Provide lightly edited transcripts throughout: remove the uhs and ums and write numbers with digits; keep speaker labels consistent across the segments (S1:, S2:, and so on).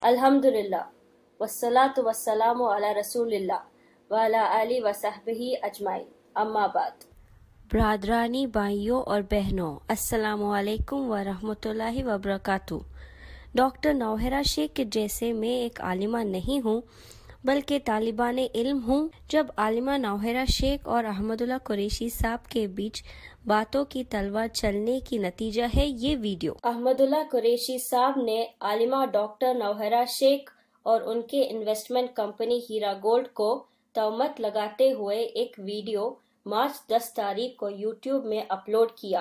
S1: अल्हम्दुलिल्लाह वस्सलातु वस्सलामु अला रसूलिल्लाह व अला आलिहि व सहबिही अजमाइन, अम्मा बाद। ब्रादरानी, भाइयों और बहनों, अस्सलामु अलैकुम व रहमतुल्लाहि व बरकातुहू। डॉक्टर नौहरा शेख के जैसे मैं एक आलिमा नहीं हूँ, बल्कि तालिबान इल्म हूँ। जब आलिमा नौहरा शेख और अहमदुल्लाह कुरैशी साहब के बीच बातों की तलवार चलने की नतीजा है ये वीडियो। अहमदुल्लाह कुरैशी साहब ने आलिमा डॉक्टर नौहरा शेख और उनके इन्वेस्टमेंट कंपनी हीरा गोल्ड को तहमत लगाते हुए एक वीडियो मार्च 10 तारीख को यूट्यूब में अपलोड किया।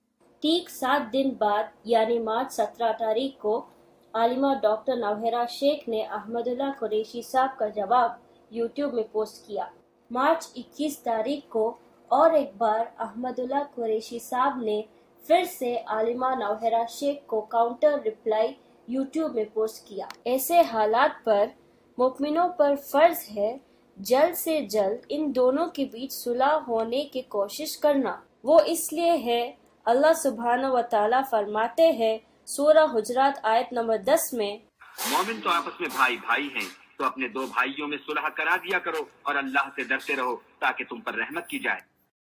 S1: ठीक 7 दिन बाद यानी मार्च 17 तारीख को आलिमा डॉक्टर नौहरा शेख ने अहमदुल्लाह कुरैशी साहब का जवाब यूट्यूब में पोस्ट किया। मार्च 21 तारीख को और एक बार अहमदुल्लाह कुरैशी साहब ने फिर से आलिमा नौहरा शेख को काउंटर रिप्लाई यूट्यूब में पोस्ट किया। ऐसे हालात पर मुमिनों पर फर्ज है जल्द से जल्द इन दोनों के बीच सुलह होने की कोशिश करना। वो इसलिए है, अल्लाह सुब्हानहू व तआला फरमाते हैं सूरह हुजरात आयत नंबर 10 में,
S2: मोमिन तो आपस में भाई भाई हैं, तो अपने दो भाइयों में सुलह करा दिया करो और अल्लाह से डरते रहो ताकि तुम पर रहमत की जाए।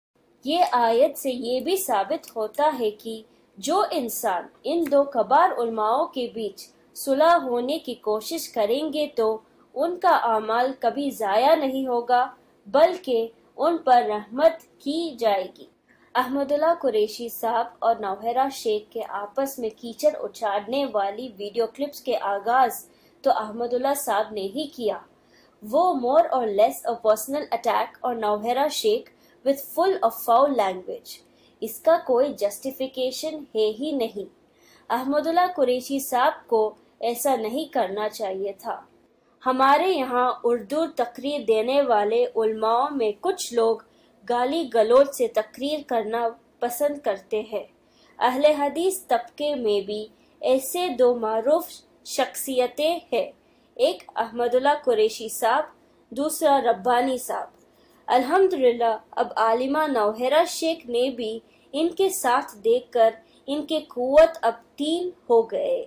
S1: ये आयत से ये भी साबित होता है कि जो इंसान इन दो कबार उलमाओं के बीच सुलह होने की कोशिश करेंगे तो उनका अमाल कभी जाया नहीं होगा, बल्कि उन पर रहमत की जाएगी। अहमदुल्लाह कुरैशी साहब और नौहरा शेख के आपस में कीचड़ उछालने वाली वीडियो क्लिप्स के आगाज तो अहमदुल्लाह साहब ने ही किया। वो मोर और लेस अ पर्सनल अटैक और Nowhera Shaikh with full of foul language. इसका कोई जस्टिफिकेशन है ही नहीं। अहमदुल्लाह कुरैशी साहब को ऐसा नहीं करना चाहिए था। हमारे यहाँ उर्दू तकरीर देने वाले उलमाओं में कुछ लोग गाली गलौज से तकरीर करना पसंद करते हैं। अहले हदीस तबके में भी ऐसे दो मारूफ शख्सियतें हैं, एक अहमदुल्लाह कुरैशी साहब, दूसरा रब्बानी साहब। अल्हम्दुलिल्लाह अब आलिमा नौहरा शेख ने भी इनके साथ देखकर इनके कुव्वत अब 3 हो गए।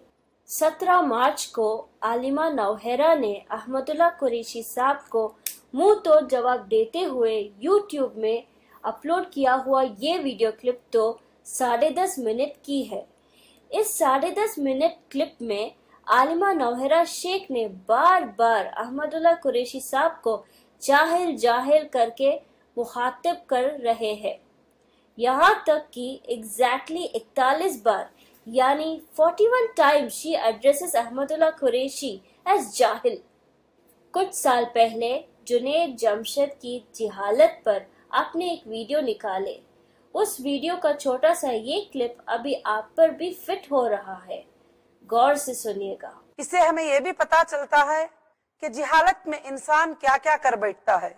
S1: 17 मार्च को आलिमा नौहरा ने अहमदुल्लाह कुरैशी साहब को मुंह तोड़ जवाब देते हुए यूट्यूब में अपलोड किया हुआ ये वीडियो क्लिप तो 10.5 मिनट की है। इस 10.5 मिनट क्लिप में आलिमा नौहरा शेख ने बार बार अहमदुल्लाह कुरैशी साहब को जाहिल जाहिल करके मुखातिब कर रहे हैं। यहाँ तक कि एग्जैक्टली 41 बार यानी 41 times she addresses Ahmadullah Qureshi as जाहिल। कुछ साल पहले जुनैद जमशेद की जिहालत पर आपने एक वीडियो निकाले। उस वीडियो का छोटा सा ये क्लिप अभी आप पर भी फिट हो रहा है, गौर से सुनिएगा।
S3: इससे हमें ये भी पता चलता है कि जिहालत में इंसान क्या क्या कर बैठता है,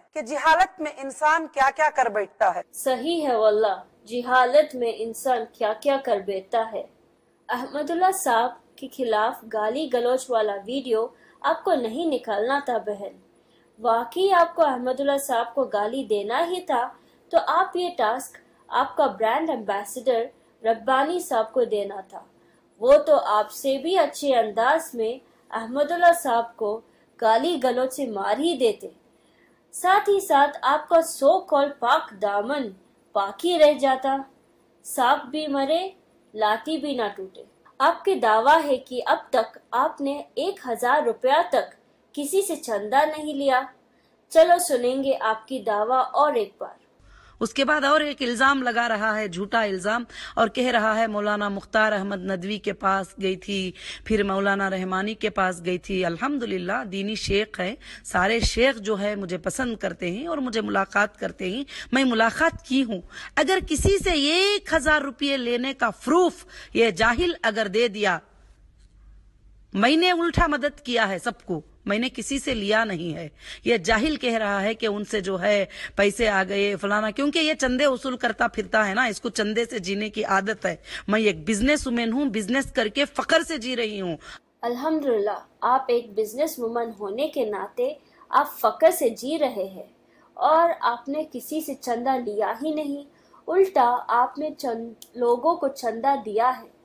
S1: सही है वल्लाह, जिहालत में इंसान क्या क्या कर बैठता है। अहमदुल्लाह साहब के खिलाफ गाली गलौज वाला वीडियो आपको नहीं निकालना था बहन। वाकई आपको अहमदुल्लाह साहब को गाली देना ही था तो आप ये टास्क आपका ब्रांड एम्बेसडर रब्बानी साहब को देना था। वो तो आपसे भी अच्छे अंदाज में अहमदुल्लाह साहब को गाली गलौज से मार ही देते। साथ ही साथ आपका सो कॉल पाक दामन पाकी रह जाता, सांप भी मरे लाठी भी ना टूटे। आपके दावा है कि अब तक आपने 1000 रुपया तक किसी से चंदा नहीं लिया। चलो सुनेंगे आपकी दावा और एक बार।
S3: उसके बाद और एक इल्जाम लगा रहा है, झूठा इल्जाम, और कह रहा है मौलाना मुख्तार अहमद नदवी के पास गई थी, फिर मौलाना रहमानी के पास गई थी। अल्हम्दुलिल्लाह दीनी शेख है, सारे शेख जो है मुझे पसंद करते हैं और मुझे मुलाकात करते हैं। मैं मुलाकात की हूँ। अगर किसी से 1000 रुपये लेने का प्रूफ ये जाहिल अगर दे दिया, मैंने उल्टा मदद किया है सबको, मैंने किसी से लिया नहीं है। ये जाहिल कह रहा है कि उनसे जो है पैसे आ गए फलाना, क्योंकि ये चंदे वसूल करता फिरता है ना, इसको चंदे से जीने की आदत है। मैं एक बिजनेस वुमेन हूँ, बिजनेस करके फकर से जी रही हूँ।
S1: अल्हम्दुलिल्लाह आप एक बिजनेस वुमन होने के नाते आप फकर से जी रहे हैं और आपने किसी से चंदा लिया ही नहीं, उल्टा आपने लोगों को चंदा दिया है।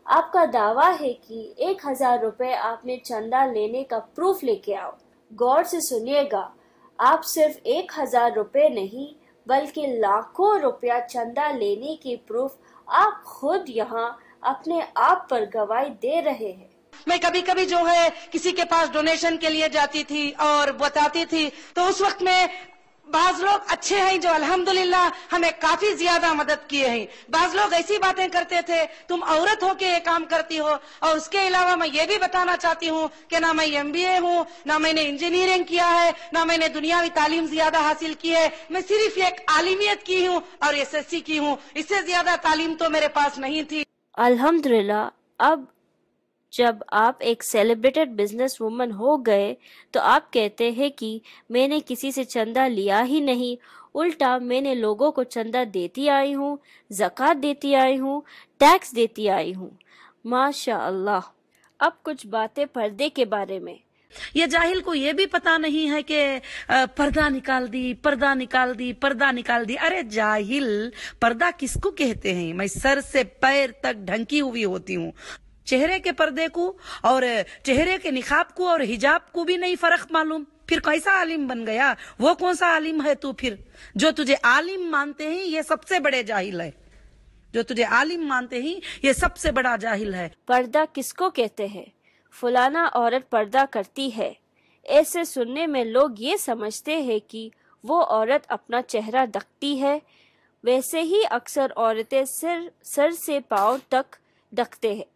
S1: آپ کا دعویٰ ہے کہ 1000 روپے آپ نے چندہ لینے کا پروف لے کے آؤ۔ غور سے سنیے گا، آپ صرف 1000 روپے نہیں بلکہ لاکھوں روپیہ چندہ لینے کی پروف آپ خود یہاں اپنے آپ پر گواہی دے رہے ہیں۔
S3: میں کبھی کبھی جو ہے کسی کے پاس ڈونیشن کے لیے جاتی تھی اور بتاتی تھی، تو اس وقت میں بعض لوگ اچھے ہیں جو الحمدللہ ہمیں کافی زیادہ مدد کیے ہیں، بعض لوگ ایسی باتیں کرتے تھے تم عورت ہو کے یہ کام کرتی ہو، اور اس کے علاوہ میں یہ بھی بتانا چاہتی ہوں کہ نہ میں MBA ہوں، نہ میں نے انجینئرنگ کیا ہے، نہ میں نے دنیاوی تعلیم زیادہ حاصل کی ہے، میں صرف ایک عالمیت کی ہوں اور SSC کی ہوں، اس سے زیادہ تعلیم تو میرے پاس نہیں تھی۔
S1: الحمدللہ اب جب آپ ایک سیلیبریٹڈ بزنس وومن ہو گئے تو آپ کہتے ہیں کہ میں نے کسی سے چندہ لیا ہی نہیں، الٹا میں نے لوگوں کو چندہ دیتی آئی ہوں، زکوٰۃ دیتی آئی ہوں، ٹیکس دیتی آئی ہوں۔ ماشاء اللہ۔ اب کچھ باتیں پردے کے بارے میں۔
S3: یہ جاہل کو یہ بھی پتا نہیں ہے کہ پردہ نکال دی، پردہ نکال دی، پردہ نکال دی۔ ارے جاہل، پردہ کس کو کہتے ہیں؟ میں سر سے پیر تک ڈھنکی ہوئی ہوتی ہوں، چہرے کے پردے کو اور چہرے کے نقاب کو اور حجاب کو بھی نہیں فرق معلوم، پھر کیسا عالم بن گیا؟ وہ کون سا عالم ہے تو پھر؟ جو تجھے عالم مانتے ہیں یہ سب سے بڑے جاہل ہے، جو تجھے عالم مانتے ہیں یہ سب سے بڑا جاہل ہے۔
S1: پردہ کس کو کہتے ہیں؟ فلانا عورت پردہ کرتی ہے، ایسے سننے میں لوگ یہ سمجھتے ہیں کہ وہ عورت اپنا چہرہ ڈھکتی ہے، ویسے ہی اکثر عورتیں سر سے پاؤں تک ڈھکتے ہیں۔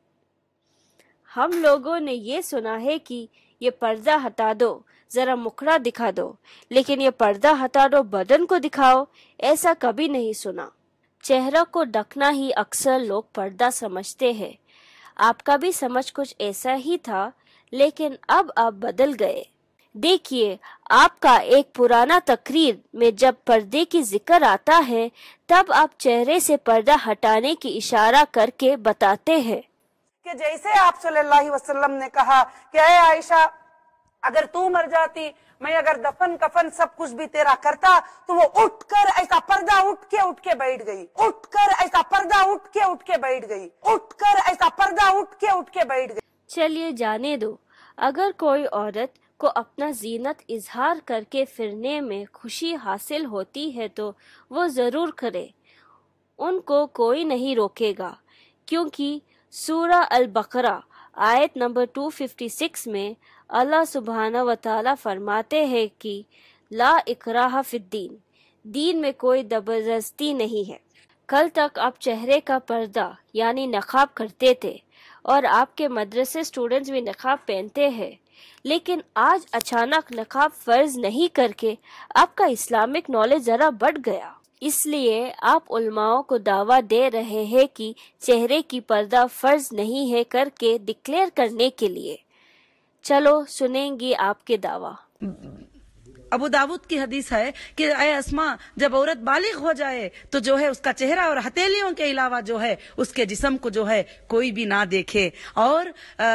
S1: ہم لوگوں نے یہ سنا ہے کہ یہ پردہ ہٹا دو، ذرا مکھڑا دکھا دو، لیکن یہ پردہ ہٹا دو بدن کو دکھاؤ، ایسا کبھی نہیں سنا۔ چہرہ کو ڈھکنا ہی اکثر لوگ پردہ سمجھتے ہیں۔ آپ کا بھی سمجھ کچھ ایسا ہی تھا، لیکن اب آپ بدل گئے۔ دیکھیے، آپ کا ایک پرانا تقریر میں جب پردے کی ذکر آتا ہے تب آپ چہرے سے پردہ ہٹانے کی اشارہ کر کے بتاتے ہیں
S3: کہ جیسے آپ صلی اللہ علیہ وسلم نے کہا کہ اے عائشہ، اگر تو مر جاتی، میں اگر دفن کفن سب کچھ بھی تیرا کرتا، تو وہ اٹھ کر ایسا پردہ اٹھ کے بیٹھ گئی، اٹھ کر ایسا پردہ اٹھ کے بیٹھ گئی، اٹھ کر ایسا پردہ اٹھ کے بیٹھ گئی۔
S1: چلیے جانے دو، اگر کوئی عورت کو اپنا زینت اظہار کر کے پھرنے میں خوشی حاصل ہوتی ہے تو وہ ضرور کرے، ان کو کوئی نہیں روکے گا، کیونکہ سورہ البقرہ آیت نمبر 256 میں اللہ سبحانہ و تعالیٰ فرماتے ہیں کہ لا اکراہ فی الدین، دین میں کوئی زبردستی نہیں ہے۔ کل تک آپ چہرے کا پردہ یعنی نقاب کرتے تھے اور آپ کے مدرسے اسٹوڈنٹس بھی نقاب پہنتے ہیں، لیکن آج اچانک نقاب فرض نہیں کر کے آپ کا اسلامک نالج ذرا بڑھ گیا، اس لیے آپ علماؤں کو دعویٰ دے رہے ہیں کہ چہرے کی پردہ فرض نہیں ہے کر کے ڈکلیئر کرنے کے لیے۔ چلو سنیں گی آپ کے دعویٰ۔
S3: ابو داود کی حدیث ہے کہ اے اسماء، جب عورت بالغ ہو جائے تو جو ہے اس کا چہرہ اور ہتھیلیوں کے علاوہ جو ہے اس کے جسم کو جو ہے کوئی بھی نہ دیکھے، اور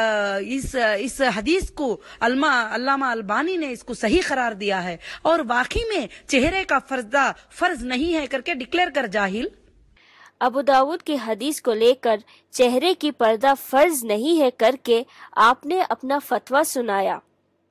S3: اس حدیث کو علامہ البانی نے اس کو صحیح قرار دیا ہے، اور واقعی میں چہرے کا فرض نہیں ہے کر کے ڈکلیئر کر جاہل۔
S1: ابو داود کی حدیث کو لے کر چہرے کی پردہ فرض نہیں ہے کر کے آپ نے اپنا فتویٰ سنایا۔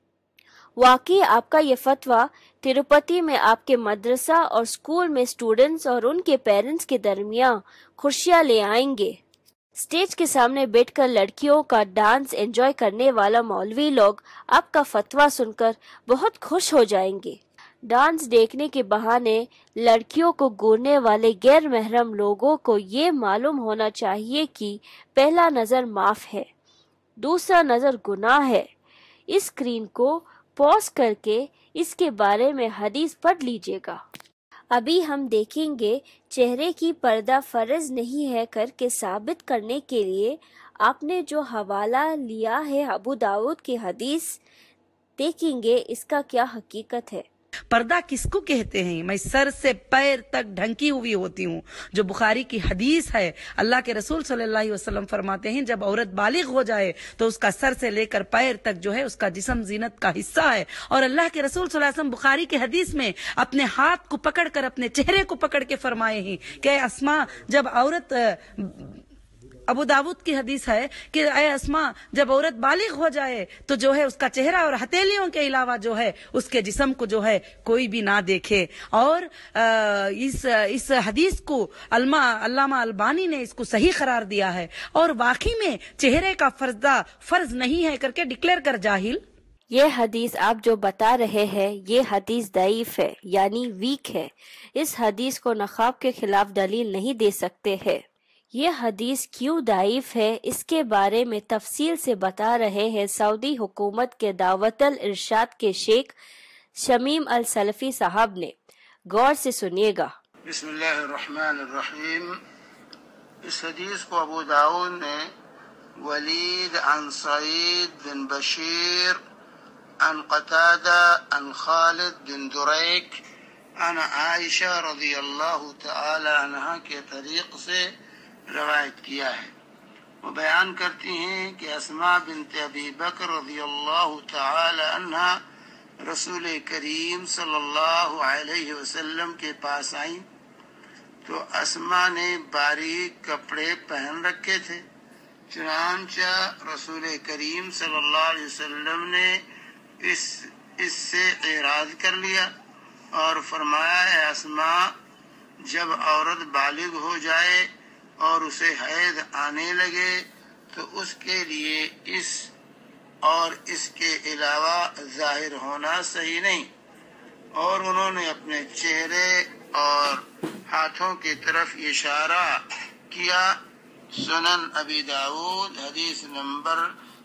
S1: واقعی آپ کا یہ فتویٰ تروپتی میں آپ کے مدرسہ اور اسکول میں اسٹوڈنٹس اور ان کے پیرنٹس کے درمیان خوشیاں لے آئیں گے۔ اسٹیج کے سامنے بیٹھ کر لڑکیوں کا ڈانس انجوائے کرنے والا مولوی لوگ آپ کا فتویٰ سن کر بہت خوش ہو جائیں گے۔ ڈانس دیکھنے کے بہانے لڑکیوں کو گورنے والے غیر محرم لوگوں کو یہ معلوم ہونا چاہیے کہ پہلا نظر معاف ہے، دوسرا نظر گناہ ہے۔ اس اسکرین کو پوز کر کے اس کے بارے میں حدیث پڑھ لیجئے گا۔ ابھی ہم دیکھیں گے چہرے کی پردہ فرض نہیں ہے کر کے ثابت کرنے کے لیے آپ نے جو حوالہ لیا ہے ابو داود کی حدیث، دیکھیں گے اس کا کیا حقیقت ہے۔
S3: پردہ کس کو کہتے ہیں؟ میں سر سے پیر تک ڈھنکی ہوئی ہوتی ہوں، جو بخاری کی حدیث ہے۔ اللہ کے رسول صلی اللہ علیہ وسلم فرماتے ہیں جب عورت بالغ ہو جائے تو اس کا سر سے لے کر پیر تک جو ہے اس کا جسم زینت کا حصہ ہے، اور اللہ کے رسول صلی اللہ علیہ وسلم بخاری کی حدیث میں اپنے ہاتھ کو پکڑ کر اپنے چہرے کو پکڑ کے فرمائے ہیں کہ اسماء، جب ابو داود کی حدیث ہے کہ اے اسما، جب عورت بالغ ہو جائے تو جو ہے اس کا چہرہ اور ہتھیلیوں کے علاوہ جو ہے اس کے جسم کو جو ہے کوئی بھی نہ دیکھے. اور اس حدیث کو علامہ البانی نے اس کو صحیح قرار دیا ہے، اور واقعی میں چہرے کا فرض نہیں ہے کر کے ڈکلیئر کر جاہل.
S1: یہ حدیث آپ جو بتا رہے ہیں یہ حدیث ضعیف ہے، یعنی ویک ہے. اس حدیث کو نقاب کے خلاف دلیل نہیں دے سکتے ہیں. یہ حدیث کیوں ضعیف ہے اس کے بارے میں تفصیل سے بتا رہے ہیں سعودی حکومت کے دعوت الارشاد کے شیخ شمیم السلفی صاحب نے. غور سے سنیے گا.
S4: بسم اللہ الرحمن الرحیم. اس حدیث کو ابو داؤد نے ولید عن سعید بن بشیر عن قتادہ عن خالد بن دریک عن عائشہ رضی اللہ تعالی عنہ کے طریق سے روایت کیا ہے. وہ بیان کرتی ہیں کہ اسماء بنت ابی بکر رضی اللہ تعالی عنہ رسول کریم صلی اللہ علیہ وسلم کے پاس آئیں تو اسماء نے باریک کپڑے پہن رکھے تھے. چنانچہ رسول کریم صلی اللہ علیہ وسلم نے اس سے اعراض کر لیا اور فرمایا، اے اسماء، جب عورت بالغ ہو جائے اور اسے حیض آنے لگے تو اس کے لیے اس کے علاوہ ظاہر ہونا صحیح نہیں. اور انہوں نے اپنے چہرے اور ہاتھوں کی طرف اشارہ کیا. سنن ابی داود حدیث نمبر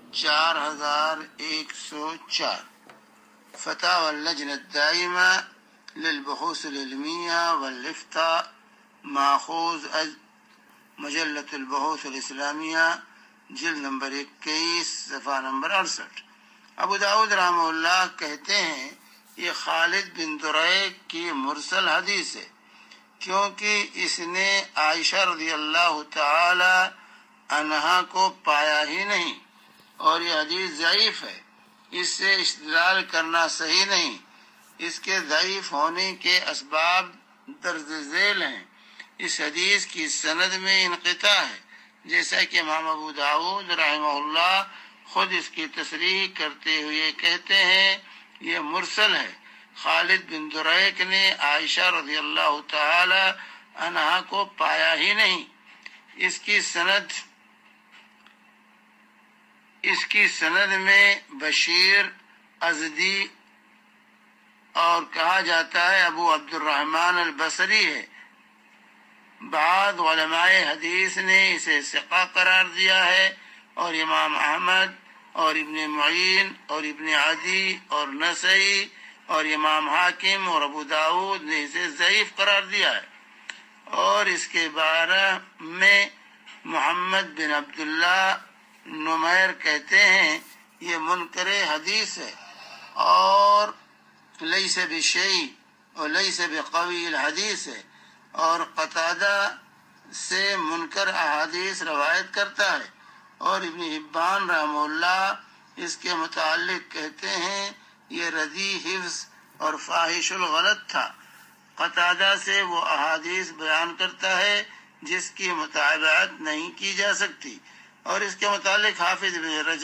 S4: 4104. فتاوی اللجنہ الدائمہ للبحوث العلمیہ والافتاء ماخوذ مجلۃ البحوث الاسلامیہ جلد نمبر 21 صفحہ نمبر 68. ابو داؤد رحمہ اللہ کہتے ہیں یہ خالد بن دریک کی مرسل حدیث ہے، کیونکہ اس نے عائشہ رضی اللہ تعالی عنہا کو پایا ہی نہیں، اور یہ حدیث ضعیف ہے. اس سے استدلال کرنا صحیح نہیں. اس کے ضعیف ہونے کے اسباب درج ذیل ہیں. اس حدیث کی سند میں انقطاع ہے، جیسا کہ امام ابو داؤد رحمہ اللہ خود اس کی تصریح کرتے ہوئے کہتے ہیں یہ مرسل ہے. خالد بن دریک نے عائشہ رضی اللہ تعالی عنہا کو پایا ہی نہیں. اس کی سند میں بشیر ازدی اور کہا جاتا ہے ابو عبد الرحمن البصری ہے. بعض علماء حدیث نے اسے ثقہ قرار دیا ہے، اور امام احمد اور ابن معین اور ابن عدی اور نسائی اور امام حاکم اور ابو داؤد نے اسے ضعیف قرار دیا ہے. اور اس کے بارے میں محمد بن عبداللہ نمیر کہتے ہیں یہ منکر حدیث ہے اور لیس بشیء اور لیس بقوی الحدیث ہے، اور قتادہ سے منکر احادیث روایت کرتا ہے. اور ابن حبان رحمہ اللہ اس کے متعلق کہتے ہیں یہ ردی حفظ اور فاحش الغلط تھا. قتادہ سے وہ احادیث بیان کرتا ہے جس کی متابعت نہیں کی جا سکتی. اور اس کے متعلق حافظ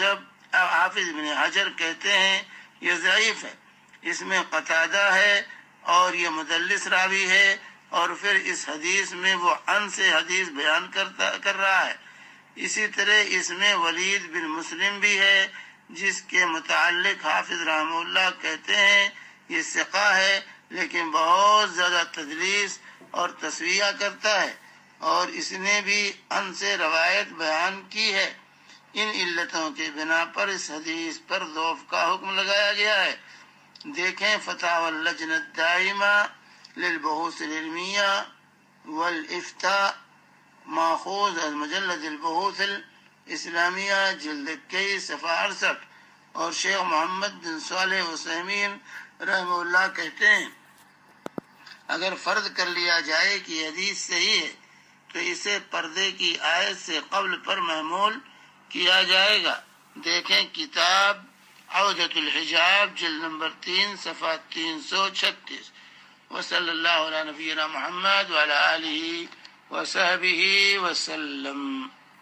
S4: ابن حجر کہتے ہیں یہ ضعیف ہے. اس میں قتادہ ہے اور یہ مدلس راوی ہے، اور پھر اس حدیث میں وہ عن سے حدیث بیان کر رہا ہے. اسی طرح اس میں ولید بن مسلم بھی ہے جس کے متعلق حافظ رحمہ اللہ کہتے ہیں یہ ثقہ ہے، لیکن بہت زیادہ تدلیس اور تسویہ کرتا ہے، اور اس نے بھی عن سے روایت بیان کی ہے. ان علتوں کے بنا پر اس حدیث پر ضعف کا حکم لگایا گیا ہے. دیکھیں فتاوی اللجنہ الدائمہ للبحوث العلمیہ والافتاء ماخوذ از مجلد البحوث الاسلامیہ جلد 21 صفحہ 68. اور شیخ محمد بن صالح عثیمین رحمہ اللہ کہتے ہیں اگر فرض کر لیا جائے کہ حدیث صحیح ہے تو اسے پردے کی آیت سے قبل پر محمول کیا جائے گا. دیکھیں کتاب عودۃ الحجاب جلد نمبر 3 صفحہ 336. وصلی اللہ علی نبینا محمد وعلی آلہ وصحبہ وسلم.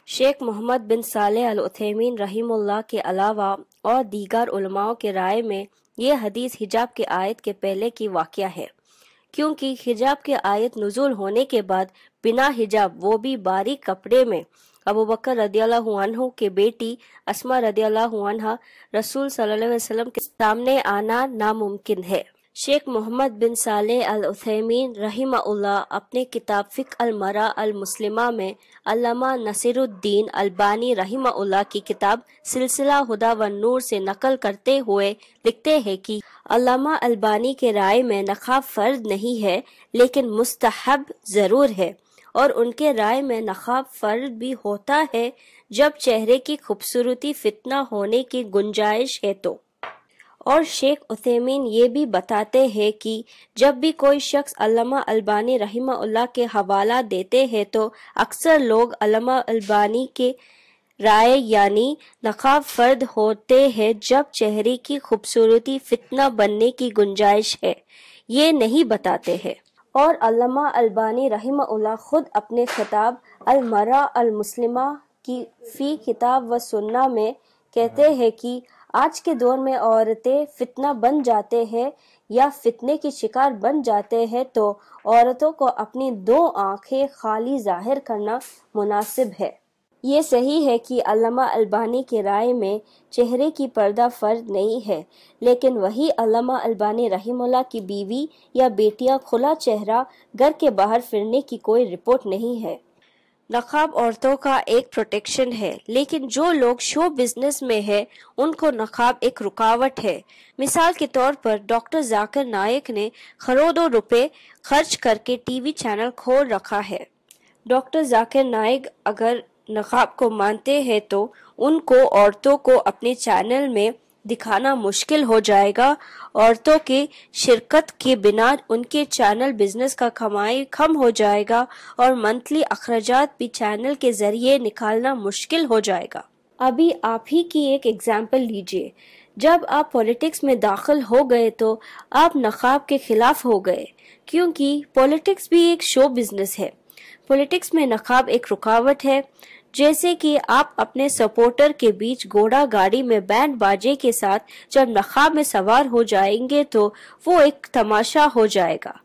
S1: شیخ محمد بن صالح العثیمین رحمہ اللہ کے علاوہ اور دیگر علماء کے رائے میں یہ حدیث حجاب کے آیت کے پہلے کی واقعہ ہے، کیونکہ حجاب کے آیت نزول ہونے کے بعد بنا حجاب وہ بھی باریک کپڑے میں ابو بکر رضی اللہ عنہ کے بیٹی اسما رضی اللہ عنہ رسول صلی اللہ علیہ وسلم کے سامنے آنا ناممکن ہے۔ شیخ محمد بن صالح العثیمین رحمہ اللہ اپنے کتاب فقہ المرأة المسلمہ میں علامہ نصیر الدین البانی رحمہ اللہ کی کتاب سلسلہ ہدی والنور سے نقل کرتے ہوئے لکھتے ہیں کہ علامہ البانی کے رائے میں نقاب فرض نہیں ہے لیکن مستحب ضرور ہے، اور ان کے رائے میں نقاب فرض بھی ہوتا ہے جب چہرے کی خوبصورتی فتنہ ہونے کی گنجائش ہے تو۔ اور شیخ عثیمین یہ بھی بتاتے ہیں کہ جب بھی کوئی شخص علامہ البانی رحمہ اللہ کے حوالہ دیتے ہیں تو اکثر لوگ علامہ البانی کے رائے یعنی نقاب فرض ہوتے ہیں جب چہرے کی خوبصورتی فتنہ بننے کی گنجائش ہے، یہ نہیں بتاتے ہیں۔ اور علامہ البانی رحمہ اللہ خود اپنے خطاب المرأة المسلمہ کی فی کتاب و سنہ میں کہتے ہیں کہ آج کے دور میں عورتیں فتنہ بن جاتے ہیں یا فتنے کی شکار بن جاتے ہیں تو عورتوں کو اپنی 2 آنکھیں خالی ظاہر کرنا مناسب ہے۔ یہ صحیح ہے کہ علامہ البانی کے رائے میں چہرے کی پردہ فرض نہیں ہے، لیکن وہی علامہ البانی رحمہ اللہ کی بیوی یا بیٹیاں کھلا چہرہ گھر کے باہر پھرنے کی کوئی رپورٹ نہیں ہے۔ نقاب عورتوں کا ایک پروٹیکشن ہے، لیکن جو لوگ شو بزنس میں ہیں ان کو نقاب ایک رکاوٹ ہے۔ مثال کے طور پر ڈاکٹر ذاکر نائک نے کروڑوں روپے خرچ کر کے ٹی وی چینل کھول رکھا ہے۔ ڈاکٹر ذاکر نائک اگر نقاب کو مانتے ہیں تو ان کو عورتوں کو اپنے چینل میں دکھانا مشکل ہو جائے گا۔ عورتوں کی شرکت کے بنا ان کے چینل بزنس کا کمائی کم ہو جائے گا اور منتھلی اخراجات بھی چینل کے ذریعے نکالنا مشکل ہو جائے گا۔ ابھی آپ ہی کی ایک ایگزامپل لیجئے، جب آپ پولیٹکس میں داخل ہو گئے تو آپ نقاب کے خلاف ہو گئے، کیونکہ پولیٹکس بھی ایک شو بزنس ہے۔ پولیٹکس میں نقاب ایک رکاوٹ ہے، جیسے کہ آپ اپنے سپورٹر کے بیچ گھوڑا گاڑی میں بینڈ باجے کے ساتھ جب نقاب میں سوار ہو جائیں گے تو وہ ایک تماشا ہو جائے گا۔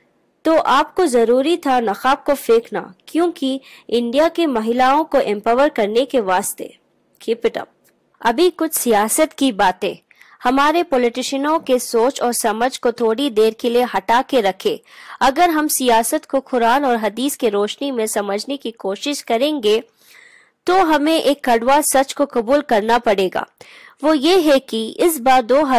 S1: تو آپ کو ضروری تھا نقاب کو پھینکنا، کیونکہ انڈیا کے مہیلاؤں کو امپاور کرنے کے واسطے۔ Keep it up. ابھی کچھ سیاست کی باتیں۔ ہمارے پولیٹیشنوں کے سوچ اور سمجھ کو تھوڑی دیر کے لیے ہٹا کے رکھے۔ اگر ہم سیاست کو قرآن اور حدیث کے روشنی میں سمجھنے کی کوشش کریں گے تو ہمیں ایک کڑوا سچ کو قبول کرنا پڑے گا۔ وہ یہ ہے کہ اس بار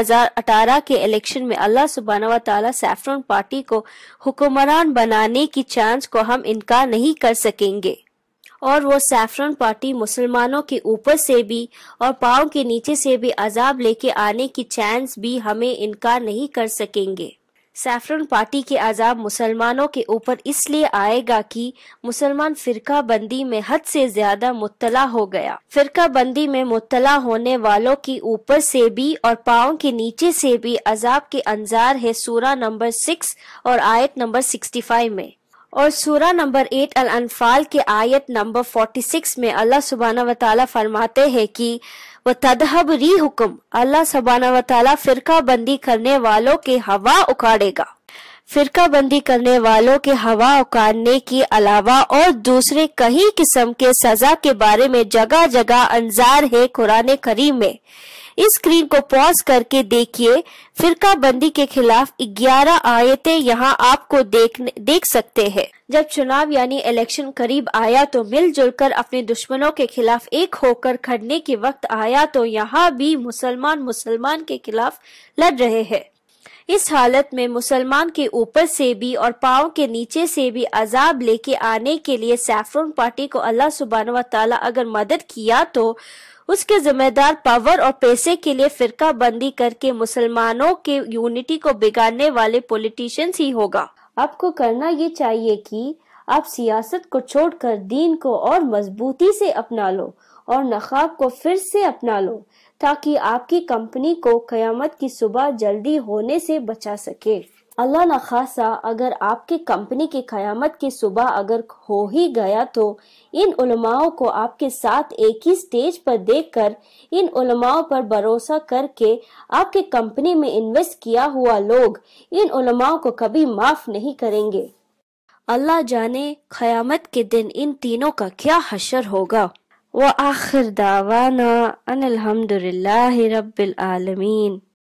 S1: 2018 کے الیکشن میں اللہ سبحانہ و تعالی سیفرون پارٹی کو حکمران بنانے کی چانس کو ہم انکار نہیں کر سکیں گے، اور وہ سیفرون پارٹی مسلمانوں کے اوپر سے بھی اور پاؤں کے نیچے سے بھی عذاب لے کے آنے کی چانس بھی ہمیں انکار نہیں کر سکیں گے۔ سیفرون پارٹی کے عذاب مسلمانوں کے اوپر اس لیے آئے گا کہ مسلمان فرقہ بندی میں حد سے زیادہ مبتلا ہو گیا۔ فرقہ بندی میں مبتلا ہونے والوں کے اوپر سے بھی اور پاؤں کے نیچے سے بھی عذاب کے انذار ہے سورہ نمبر 6 اور آیت نمبر 65 میں، اور سورہ نمبر 8 الانفال کے آیت نمبر 46 میں اللہ سبحانہ و تعالیٰ فرماتے ہیں کہ وَتَذْهَبْ رِيحُكُمْ، اللہ سبحانہ و تعالیٰ فرقہ بندی کرنے والوں کے ہوا اکاڑے گا۔ فرقہ بندی کرنے والوں کے ہوا اکاڑنے کے علاوہ اور دوسرے کئی قسم کے سزا کے بارے میں جگہ جگہ انذار ہے قرآن کریم میں۔ اس اسکرین کو پاز کر کے دیکھیے، فرقہ بندی کے خلاف 11 آیتیں یہاں آپ کو دیکھ سکتے ہیں۔ جب چناؤ یعنی الیکشن قریب آیا تو مل جل کر اپنے دشمنوں کے خلاف ایک ہو کر کھڑنے کے وقت آیا تو یہاں بھی مسلمان کے خلاف لڑ رہے ہیں۔ اس حالت میں مسلمان کے اوپر سے بھی اور پاؤں کے نیچے سے بھی عذاب لے کے آنے کے لیے سیفرون پارٹی کو اللہ سبحانہ و تعالیٰ اگر مدد کیا تو اس کے ذمہ دار پاور اور پیسے کے لیے فرقہ بندی کر کے مسلمانوں کے یونٹی کو بگاڑنے والے پولیٹیشنز ہی ہوگا۔ آپ کو کرنا یہ چاہیے کہ آپ سیاست کو چھوڑ کر دین کو اور مضبوطی سے اپنا لو اور نقاب کو پھر سے اپنا لو، تاکہ آپ کی کمپنی کو قیامت کی صبح جلدی ہونے سے بچا سکے۔ اللہ نخواستہ اگر آپ کی کمپنی کی قیامت کی صبح اگر ہو ہی گیا تو ان علماء کو آپ کے ساتھ ایک ہی سٹیج پر دیکھ کر ان علماء پر بھروسہ کر کے آپ کی کمپنی میں انویسٹ کیا ہوا لوگ ان علماء کو کبھی معاف نہیں کریں گے۔ اللہ جانے قیامت کے دن ان تینوں کا کیا حشر ہوگا۔ وآخر دعوانا ان الحمد للہ رب العالمین۔